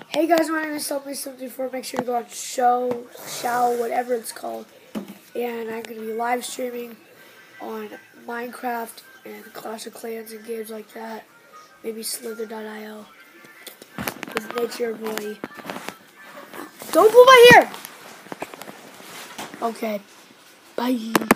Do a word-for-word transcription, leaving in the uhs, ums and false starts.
Hey guys, my name is Something Something Four. Make sure to go on shou, shou, whatever it's called. And I'm going to be live streaming on Minecraft and Clash of Clans and games like that. Maybe Slither dot i o. With Nature Boy. Don't pull my hair! Okay. Bye.